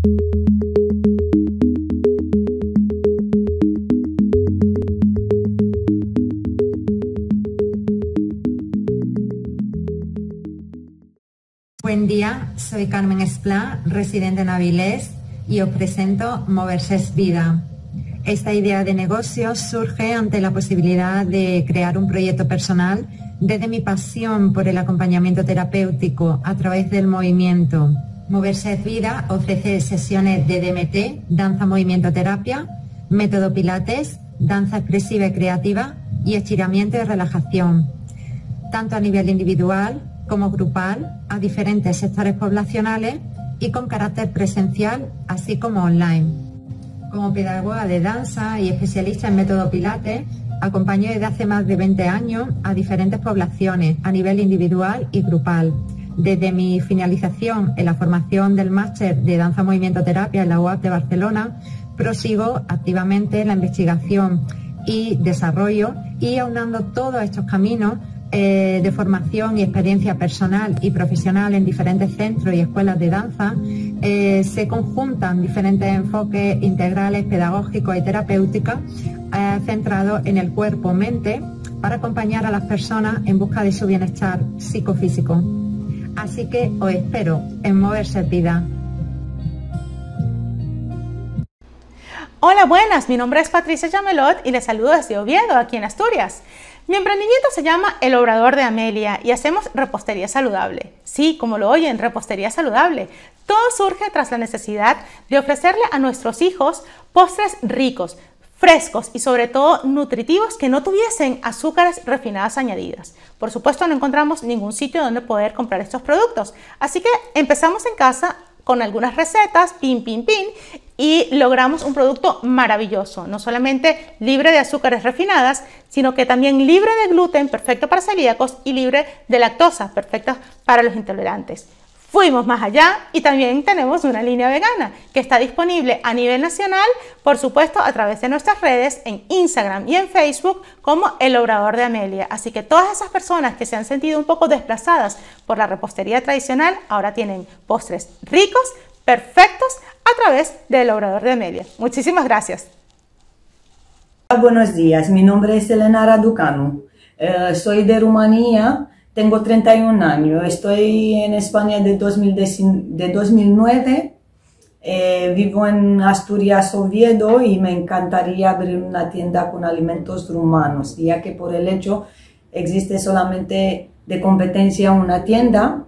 Buen día, soy Carmen Esplá, residente en Avilés, y os presento Moverse es Vida. Esta idea de negocio surge ante la posibilidad de crear un proyecto personal desde mi pasión por el acompañamiento terapéutico a través del movimiento. Moverse es Vida ofrece sesiones de DMT, danza movimiento terapia, método Pilates, danza expresiva y creativa y estiramiento y relajación, tanto a nivel individual como grupal, a diferentes sectores poblacionales y con carácter presencial, así como online. Como pedagoga de danza y especialista en método Pilates, acompaño desde hace más de 20 años a diferentes poblaciones a nivel individual y grupal. Desde mi finalización en la formación del máster de danza movimiento terapia en la UAP de Barcelona, prosigo activamente la investigación y desarrollo y aunando todos estos caminos de formación y experiencia personal y profesional en diferentes centros y escuelas de danza, se conjuntan diferentes enfoques integrales, pedagógicos y terapéuticos centrados en el cuerpo-mente para acompañar a las personas en busca de su bienestar psicofísico. Así que os espero en Moverse es Vida. Hola, buenas, mi nombre es Patricia Yamelot y les saludo desde Oviedo, aquí en Asturias. Mi emprendimiento se llama El Obrador de Amelia y hacemos repostería saludable. Sí, como lo oyen, repostería saludable. Todo surge tras la necesidad de ofrecerle a nuestros hijos postres ricos, frescos y sobre todo nutritivos que no tuviesen azúcares refinadas añadidas. Por supuesto, no encontramos ningún sitio donde poder comprar estos productos, así que empezamos en casa con algunas recetas, pin, y logramos un producto maravilloso, no solamente libre de azúcares refinadas, sino que también libre de gluten, perfecto para celíacos, y libre de lactosa, perfecto para los intolerantes. Fuimos más allá y también tenemos una línea vegana que está disponible a nivel nacional, por supuesto a través de nuestras redes en Instagram y en Facebook como El Obrador de Amelia. Así que todas esas personas que se han sentido un poco desplazadas por la repostería tradicional ahora tienen postres ricos, perfectos a través del Obrador de Amelia. Muchísimas gracias. Buenos días, mi nombre es Elena Raducanu, soy de Rumanía. Tengo 31 años, estoy en España de 2009, vivo en Asturias, Oviedo, y me encantaría abrir una tienda con alimentos rumanos, ya que por el hecho existe solamente de competencia una tienda,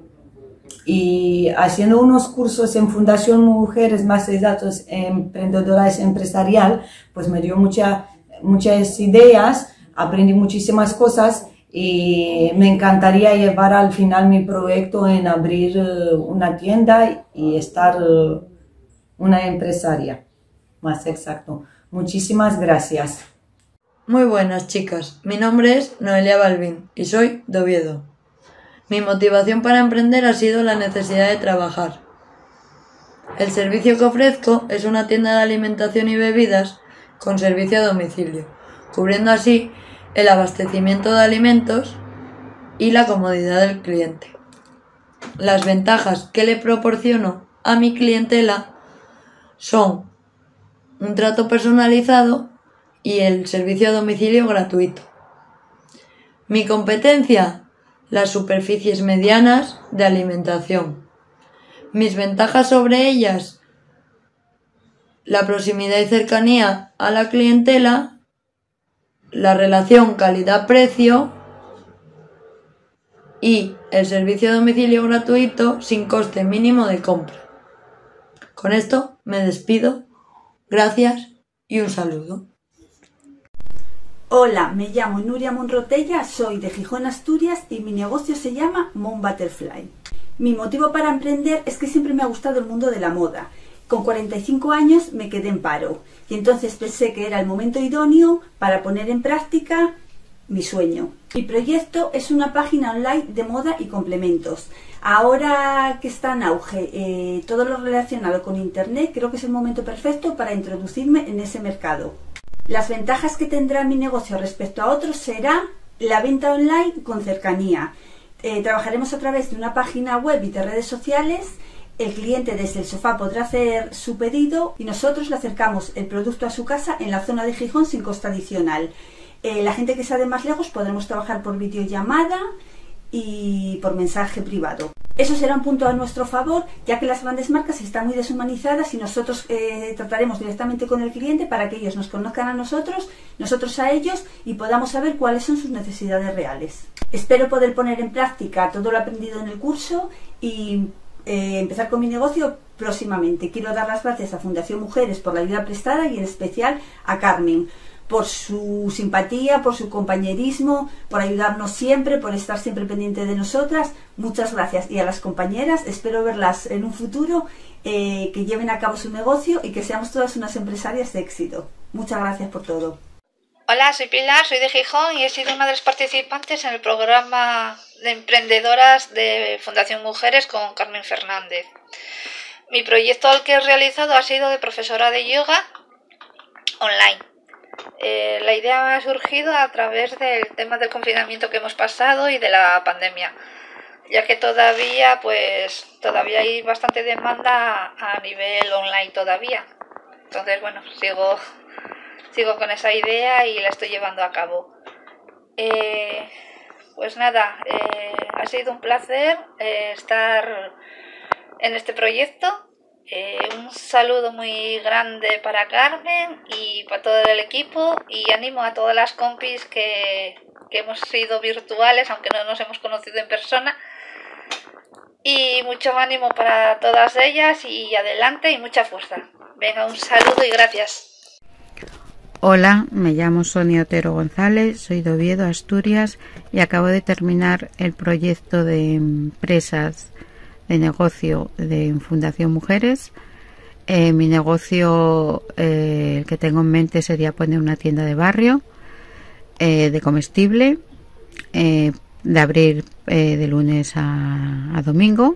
y haciendo unos cursos en Fundación Mujeres Más Exactos Emprendedoras Empresarial, pues me dio muchas ideas, aprendí muchísimas cosas. Y me encantaría llevar al final mi proyecto en abrir una tienda y estar una empresaria, más exacto. Muchísimas gracias. Muy buenas, chicas, mi nombre es Noelia Balbín y soy de Oviedo. Mi motivación para emprender ha sido la necesidad de trabajar. El servicio que ofrezco es una tienda de alimentación y bebidas con servicio a domicilio, cubriendo así el abastecimiento de alimentos y la comodidad del cliente. Las ventajas que le proporciono a mi clientela son un trato personalizado y el servicio a domicilio gratuito. Mi competencia, las superficies medianas de alimentación. Mis ventajas sobre ellas, la proximidad y cercanía a la clientela, la relación calidad-precio y el servicio a domicilio gratuito sin coste mínimo de compra. Con esto me despido. Gracias y un saludo. Hola, me llamo Nuria Monrotella, soy de Gijón, Asturias, y mi negocio se llama Moon Butterfly. Mi motivo para emprender es que siempre me ha gustado el mundo de la moda. Con 45 años me quedé en paro y entonces pensé que era el momento idóneo para poner en práctica mi sueño. Mi proyecto es una página online de moda y complementos. Ahora que está en auge todo lo relacionado con Internet, creo que es el momento perfecto para introducirme en ese mercado. Las ventajas que tendrá mi negocio respecto a otros será la venta online con cercanía. Trabajaremos a través de una página web y de redes sociales El cliente desde el sofá podrá hacer su pedido y nosotros le acercamos el producto a su casa en la zona de Gijón sin coste adicional. La gente que sea de más lejos podremos trabajar por videollamada y por mensaje privado. Eso será un punto a nuestro favor, ya que las grandes marcas están muy deshumanizadas y nosotros trataremos directamente con el cliente para que ellos nos conozcan a nosotros a ellos y podamos saber cuáles son sus necesidades reales. Espero poder poner en práctica todo lo aprendido en el curso y empezar con mi negocio próximamente. Quiero dar las gracias a Fundación Mujeres por la ayuda prestada y en especial a Carmen por su simpatía, por su compañerismo, por ayudarnos siempre, por estar siempre pendiente de nosotras. Muchas gracias. Y a las compañeras, espero verlas en un futuro, que lleven a cabo su negocio y que seamos todas unas empresarias de éxito. Muchas gracias por todo. Hola, soy Pilar, soy de Gijón y he sido una de las participantes en el programa de emprendedoras de Fundación Mujeres con Carmen Fernández. Mi proyecto al que he realizado ha sido de profesora de yoga online. La idea me ha surgido a través del tema del confinamiento que hemos pasado y de la pandemia, ya que todavía hay bastante demanda a nivel online todavía. Entonces, bueno, sigo con esa idea y la estoy llevando a cabo. Pues nada, ha sido un placer estar en este proyecto. Un saludo muy grande para Carmen y para todo el equipo y animo a todas las compis que hemos sido virtuales, aunque no nos hemos conocido en persona, y mucho ánimo para todas ellas y adelante y mucha fuerza. Venga, un saludo y gracias. Hola, me llamo Sonia Otero González, soy de Oviedo, Asturias, y acabo de terminar el proyecto de empresas de negocio de Fundación Mujeres. Mi negocio, el que tengo en mente, sería poner una tienda de barrio de comestible, de abrir de lunes a domingo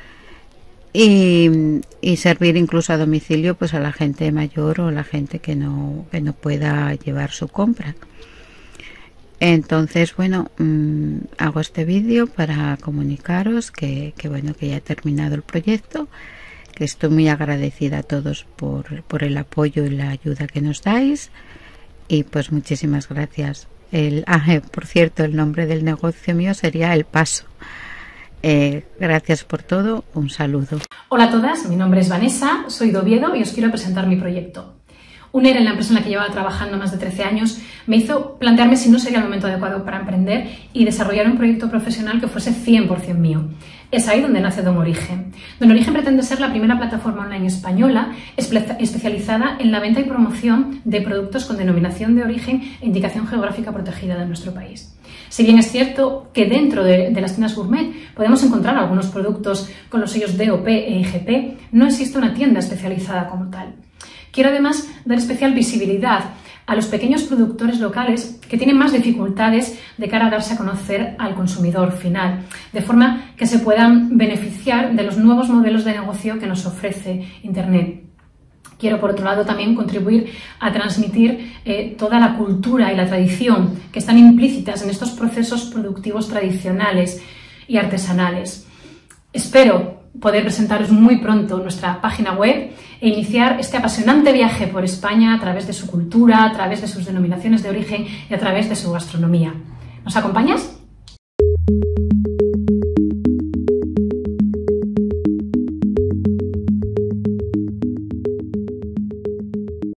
y servir incluso a domicilio pues a la gente mayor o la gente que no pueda llevar su compra. Entonces, bueno, hago este vídeo para comunicaros que ya he terminado el proyecto, que estoy muy agradecida a todos por el apoyo y la ayuda que nos dais, y pues muchísimas gracias. Por cierto, el nombre del negocio mío sería El Paso. Gracias por todo, un saludo. Hola a todas, mi nombre es Vanessa, soy de Oviedo y os quiero presentar mi proyecto. UNER, en la empresa en la que llevaba trabajando más de 13 años, me hizo plantearme si no sería el momento adecuado para emprender y desarrollar un proyecto profesional que fuese 100% mío. Es ahí donde nace Don Origen. Don Origen pretende ser la primera plataforma online española especializada en la venta y promoción de productos con denominación de origen e indicación geográfica protegida de nuestro país. Si bien es cierto que dentro de las tiendas gourmet podemos encontrar algunos productos con los sellos DOP e IGP, no existe una tienda especializada como tal. Quiero además dar especial visibilidad a los pequeños productores locales que tienen más dificultades de cara a darse a conocer al consumidor final, de forma que se puedan beneficiar de los nuevos modelos de negocio que nos ofrece Internet. Quiero, por otro lado, también contribuir a transmitir toda la cultura y la tradición que están implícitas en estos procesos productivos tradicionales y artesanales. Espero poder presentaros muy pronto nuestra página web e iniciar este apasionante viaje por España a través de su cultura, a través de sus denominaciones de origen y a través de su gastronomía. ¿Nos acompañas?